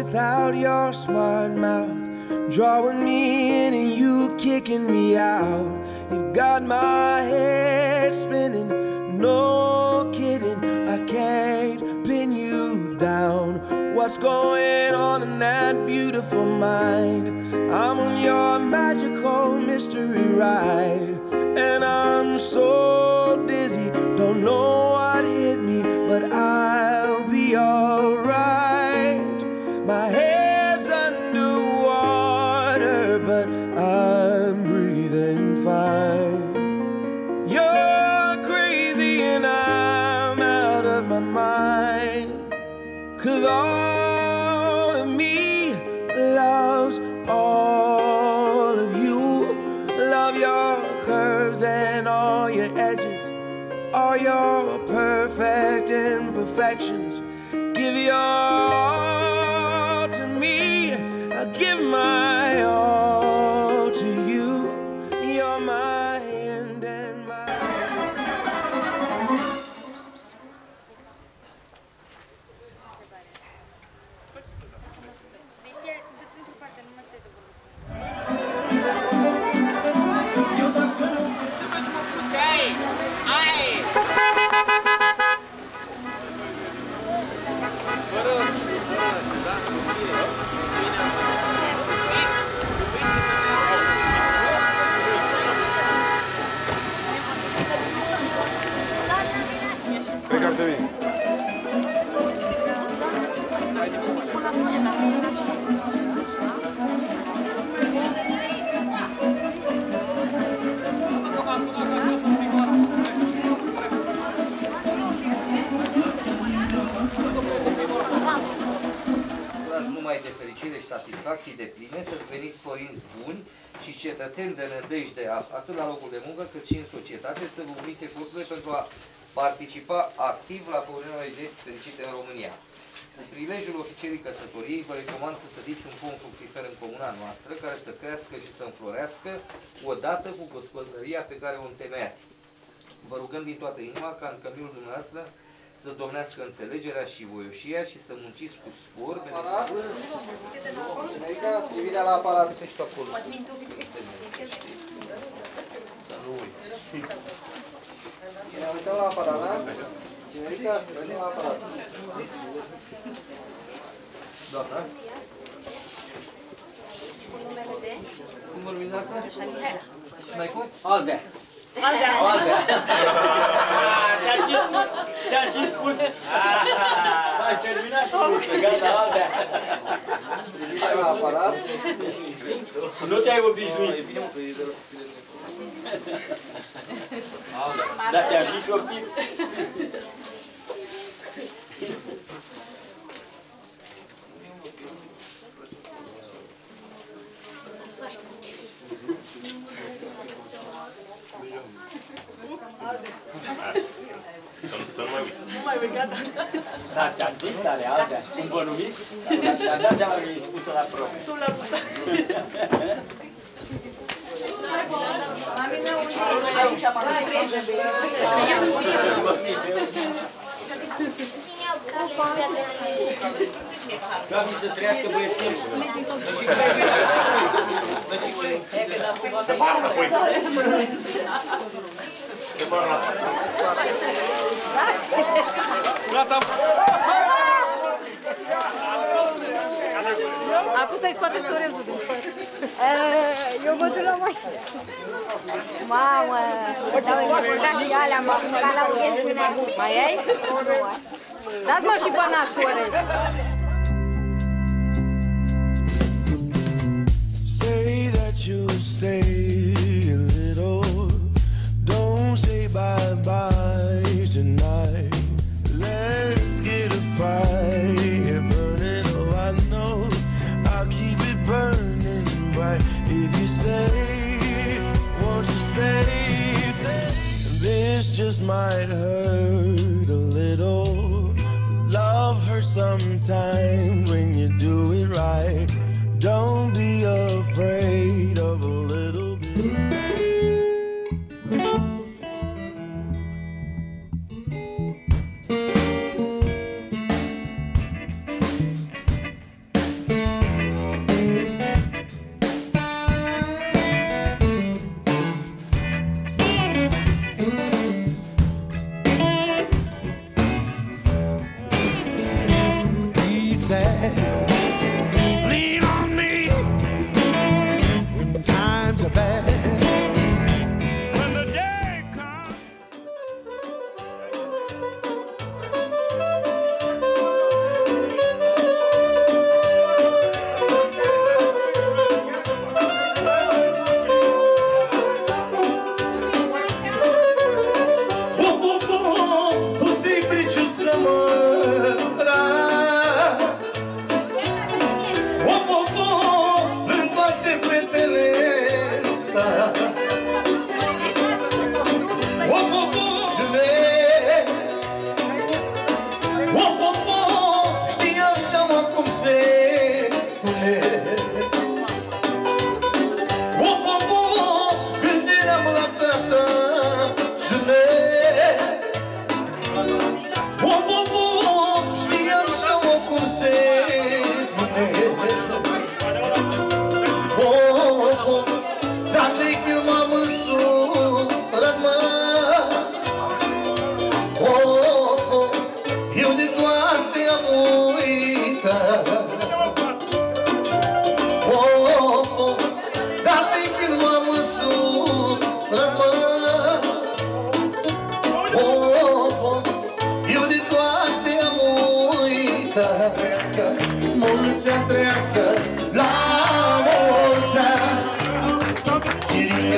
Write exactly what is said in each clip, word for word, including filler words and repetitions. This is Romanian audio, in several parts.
without your smart mouth, drawing me in and you kicking me out. You've got my head spinning, no kidding, I can't pin you down. What's going on in that beautiful mind? I'm on your magical mystery ride, and I'm so dizzy, don't know what hit me, but I'll be alright. My head's underwater, but I'm breathing fine. You're crazy and I'm out of my mind, 'cause all of me loves all of you. Love your curves and all your edges, all your perfect imperfections. Give your all to me, I'll give my all to you. You're my end and my... Numai de fericire și satisfacții de pline, să deveniți părinți buni și cetățeni de nădejde, atât la locul de muncă cât și în societate, să vă uniți eforturile pentru a participa activ la făurirea unei vieți fericite în România. Cu prilejul oficierii căsătoriei, vă recomand să sădiți un pom fructifer în comuna noastră, care să crească și să înflorească odată cu gospodăria pe care o întemeiați. Vă rugăm din toată inima ca în căminul dumneavoastră să domnească înțelegerea și voioșia și să munciți cu spor. Privirea la aparat. Să nu uiți. Cine uităm la aparat, da? Generica, venim la aparat. Doamna? Cum vă numiți asta? Și mai cum? Aldea. Aldea. Aldea. Ți-am și spus. Ai terminat. Gata, Aldea. Privirea la aparat. Nu te-ai obișnuit. Dar ți-am și șoptit. Să nu mai uiți. Nu mai uiți, gata. Da, ți-am zis tale, Aldea. Cum vă numiți? Ți-am dat seama că ești pusă la probe. Sunt la pusă. Aici am Doamne, să trăiască băieții. Gata! Acum să-i scoateți orezul din păr. Eu mă duc la mașină. Mamă! Da, și alea m-am mutat la orez până acum. Mai ai? Dați-mă și pănașul orez. Say that you'll stay a little. Don't say bye-bye tonight. Let's get a fire burning. Oh, I know I'll keep it burning bright. If you stay, won't you stay? This just might hurt a little. Love hurts sometimes when you do it right. Don't be afraid of a little bit.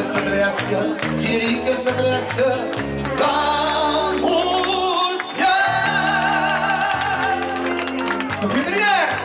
să trăiască, generică să trăiască la mulți ani. Să fie bine!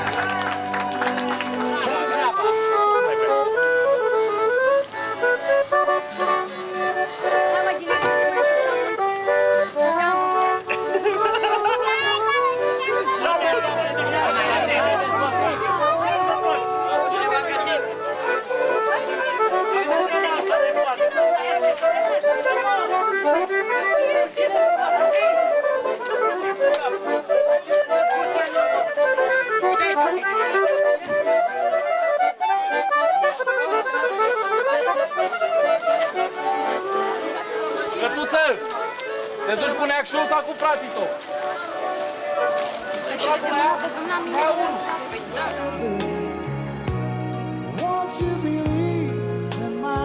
Cătuță, te duci cu neacșul sau cu frații tău? Won't you believe in my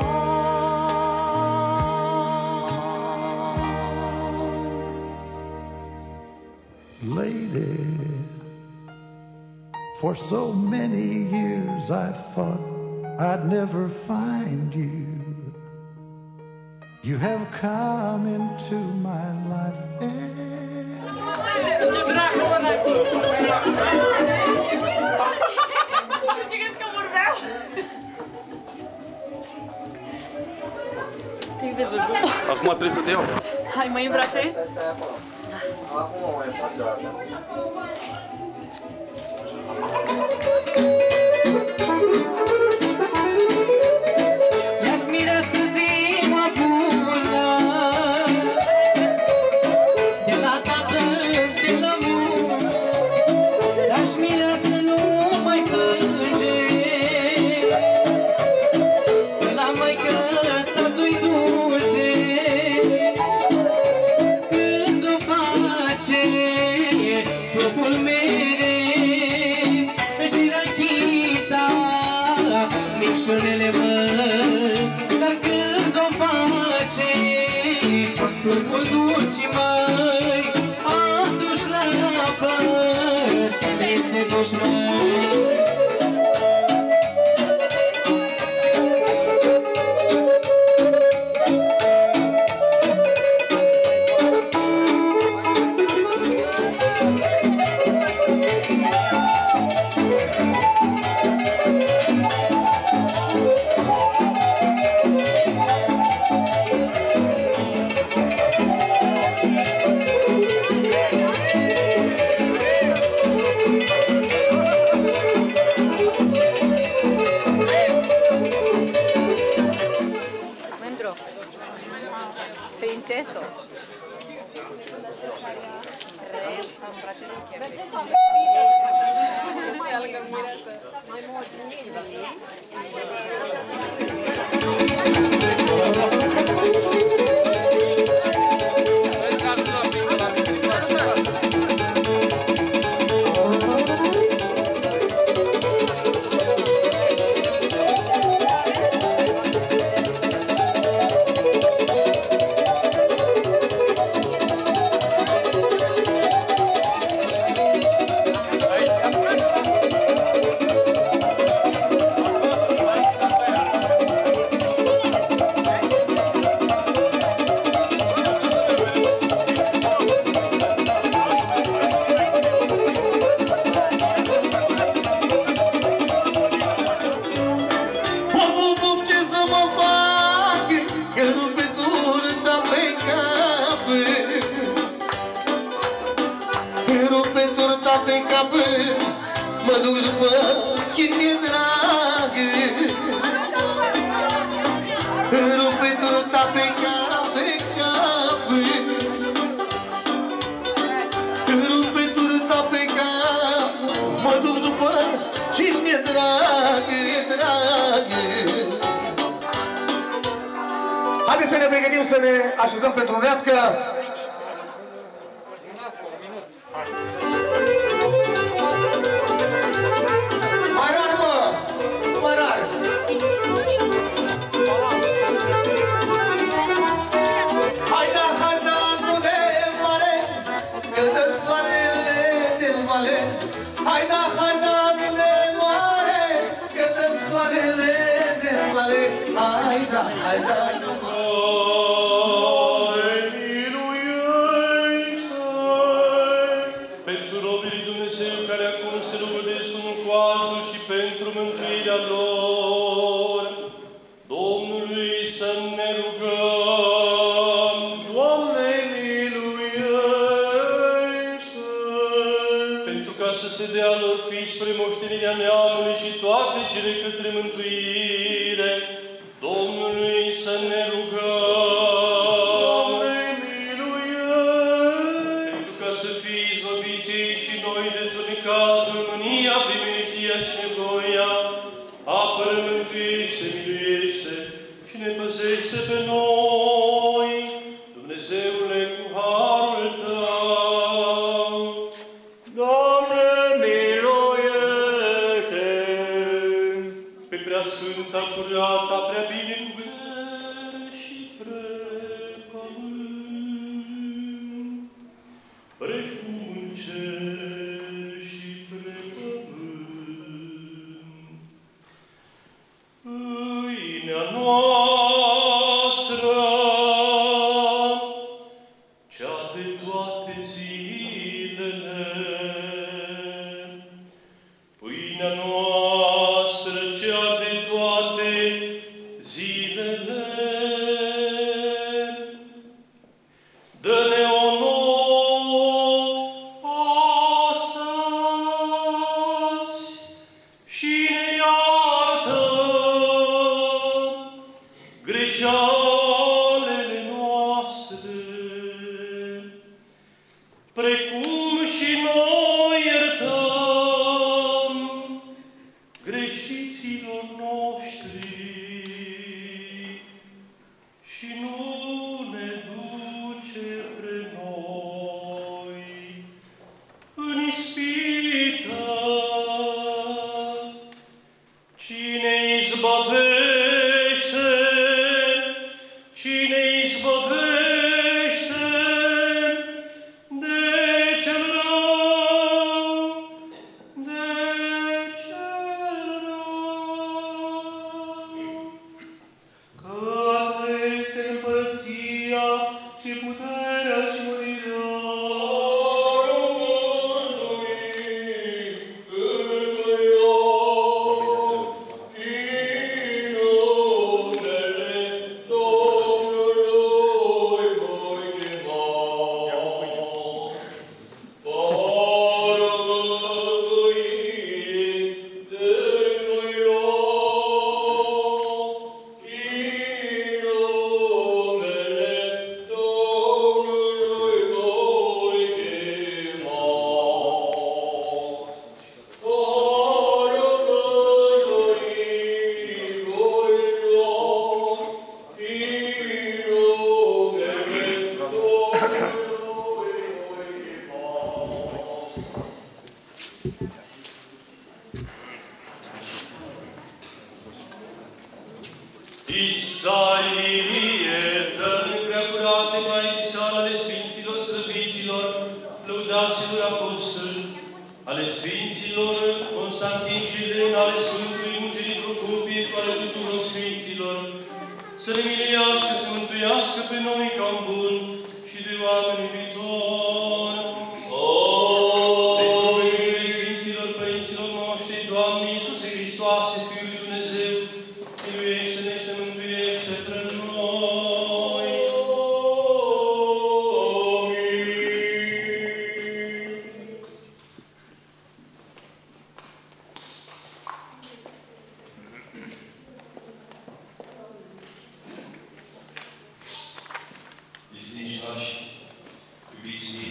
song? Lady, for so many years I thought I'd never find you. You have come into my life and Acum trebuie să te iau. Hai, mă, în brațe? Stai, stai acolo. Acum o mai faci o dată. Micșunele măi, dar când o face turcul duci măi, atunci la păr este dușmân. Prințeso. Pe cap, mă duc după cine-mi-e dragă. Rupe torta pe cap, pe cap. Rupe torta pe cap, mă duc după cine-mi-e dragă, dragă. Haideți să ne pregătim să ne așezăm pentru unească. Hai da, hai da, mine moare, că dă soarele de vale, hai da, hai da. Pentru robii Dumnezeu care acum se rugădesc unul cu altul și pentru mântuirea lor, Domnului să ne rugăm. Doamne, miluiește! Pentru ca să se dea lor fii spre moștenirea neamului și toate cele către mântuire, Domnului să ne rugăm. Doamne, miluiește! Pentru ca să fii izbăviți ei și noi de tot necazul, mânia, primeștia și nevoia, apără, mântuiește, miluiește și ne păzește pe noi, Dumnezeule, cu harul Tău. Doamne, miluiește! Pe preasfânta, curata, prea binecuvântată și precământ, precum în cer și precământ. Pâinea noastră, cea de toate zilele, pâinea noastră, cea de toate zilele, dă-ne-o nouă astăzi și ne iartă greșalele noastre, precum și noi iertăm greșiților noștri și nu ne duce pre noi în ispită, cine izbăvește, cine izbăvește de cel rău, de cel rău. Că a Ta este împărăția și puterea și mărirea Isaie, dă-ne prea curate, Maicii sale, ale Sfinților Slăviților, lăudaților apostoli, ale Sfinților Constantin și Elena, ale Sfântului Mucenic Procopie și ale tuturor Sfinților, să ne miluiască, să mântuiască pe noi ca un bun și de oameni iubitori. Pentru rugăciunile Sfinților Părinților noștri, Doamne Iisuse Hristoase, Fiul lui Dumnezeu, miluiește-ne și ne mântuiește pre noi. Disnișnași, iubiți mii,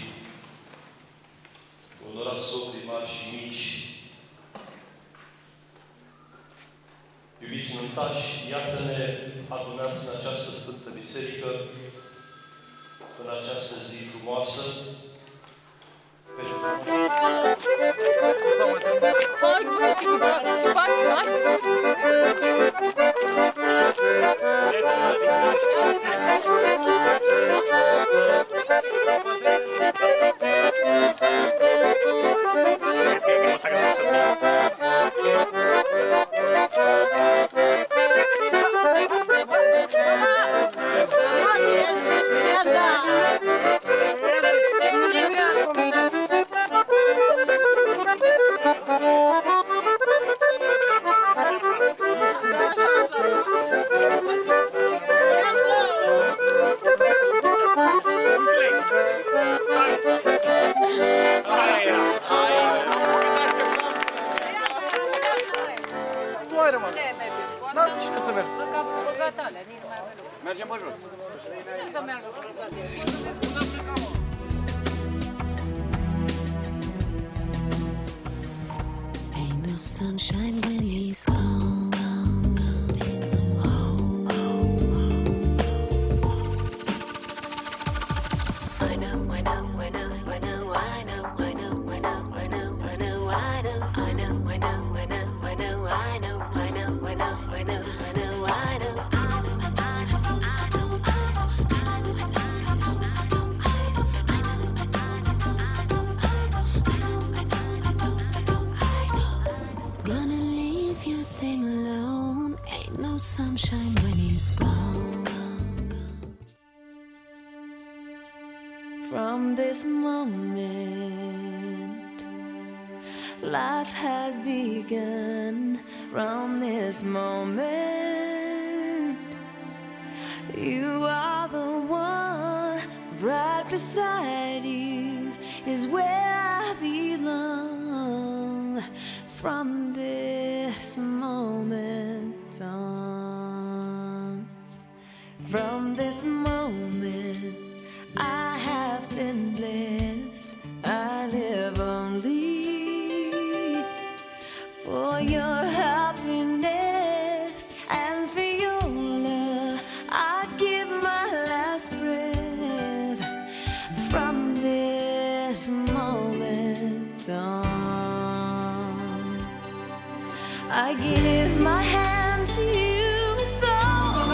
onorați socri mari și mici, iubiți nuntași, iată-ne adunați în această Sfântă Biserică, în această zi frumoasă, pentru Crezi că e greu să N-am cine să merg. Mergem pe jos. Ain't no sunshine when he's gone. I know, I know, I know, I know, I know, I know, I know, I know, I know, I know, I know, I know, I know, I know, I know, I know, I know, I know, I know, I know. Gonna leave your thing alone. Ain't no sunshine when he's gone. From this moment, life has begun. From this moment, you are the one. Right beside you is where I belong. From this moment on, from this moment, I have been blessed. I live only for your happiness and for your love. I'd give my last breath. From this moment on, I give my hand to you with all.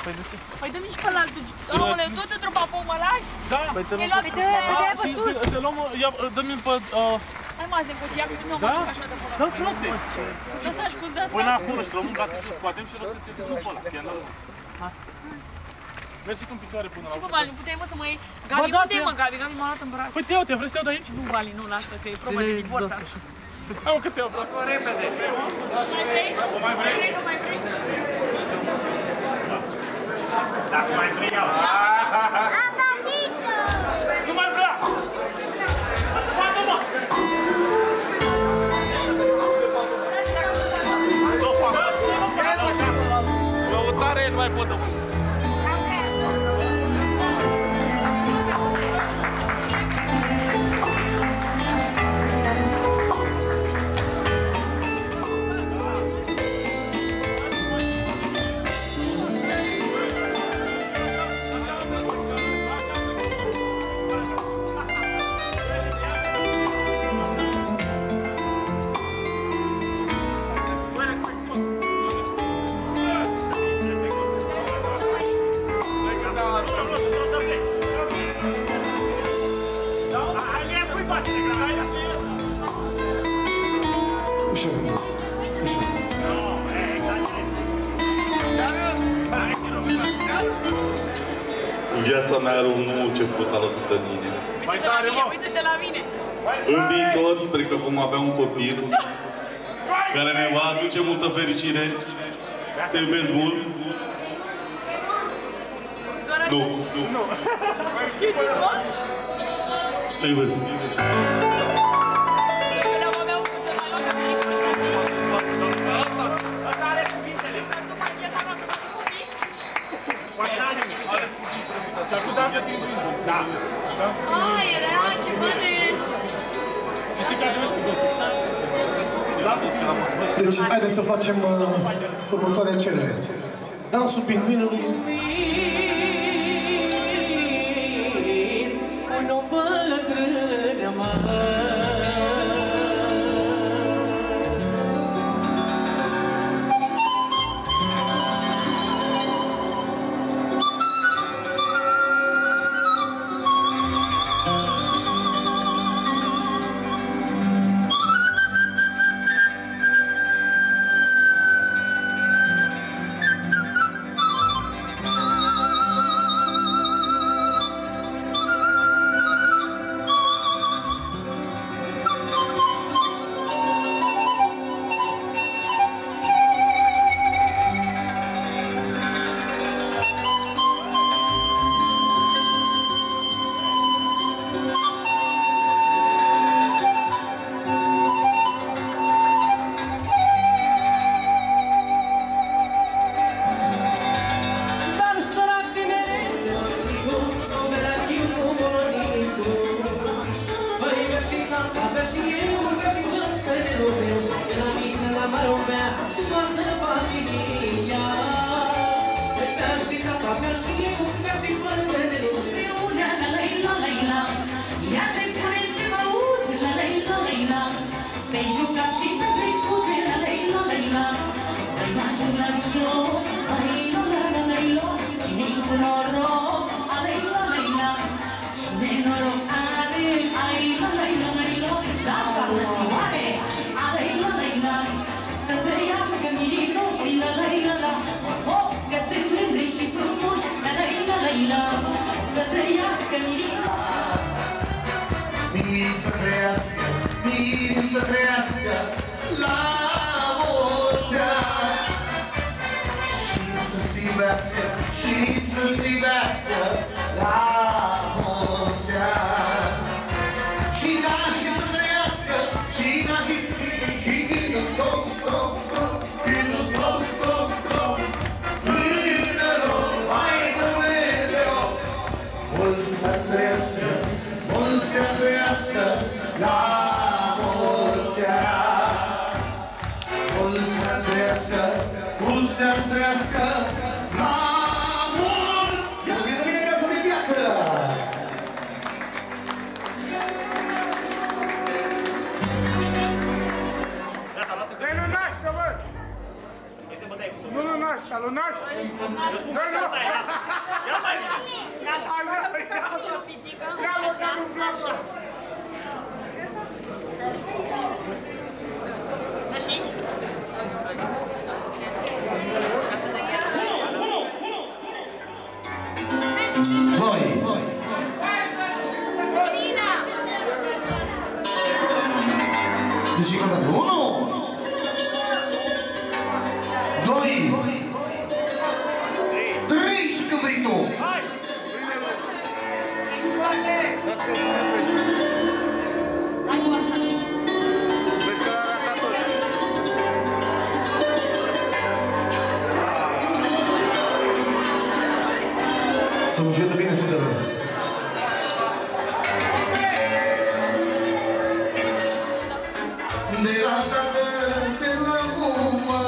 Păi de ce? Păi dă-mi și pe altul. Aole, tot într-o papă mă lași? Da. Păi te dea pe sus. Te luăm, dă-mi pe... Hai mă, Azen, cotia, că nu mă duc așa de până. Da, frate. Ăsta și cu de-asta. Până acolo să luăm un gata să scoatem și o să ți-e după ăla. Hai. Mergi și cu picioare până la urmă. Și bă, Gali, nu puteai mă să mă iei? Gali, unde e mă, Gali? Gali m-a luat în braț. Păi te iau, te vrei să te iau de aici? Nu, Gali, nu, lasă, că e probă de divorț asta. Hai mă, că te iau, vreau. Fă repede. Mai vrei? O mai vrei? Nu mai vrei? Dacă mai vrei, iau. Am găsit-o! Nu mai vrea! Scoate-mă! Căutare, nu mai pot de mult. Viața mea are un nou început alături de mine. Mai tare, mă! Uite-te la mine! În viitor, sper că vom avea un copil care ne va aduce multă fericire. Te iubesc mult. Nu, nu. Ce zici, mă? Te iubesc. Da. Ai, era ceva de... Deci, haideți să facem uh, următoarea cerere. Dansul pingvinului. O bătrână, mă. naștea, lui naștea. Noi nu. Ia mai bine. Ia mă, că nu vreau să... Și aici? Doi. Deci e contat. Unu. Doi. Trei și când vrei tu. Hai! Vezi că l-a ratat tot. Să vă fie de bine tuturor. De la tată, de la mumă,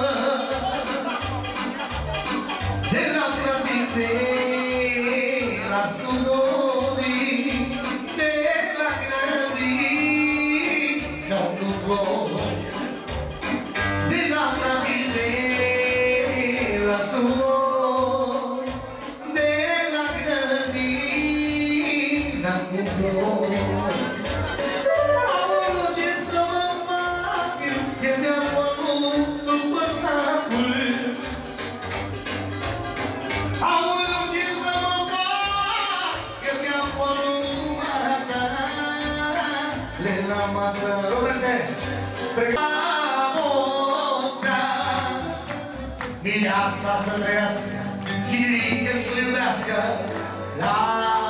de la frații, de la surorii, de la grădini, ca nu pot. De la frații, de la surori, de la grădini, ca nu pot. Aoleu, ce să mă fac, că mi-am luat după capul. Aoleu, ce să mă fac, că mi-am luat le la masă. Roberte, pregătiți-moța, viața să trăiască, cine să iubească, la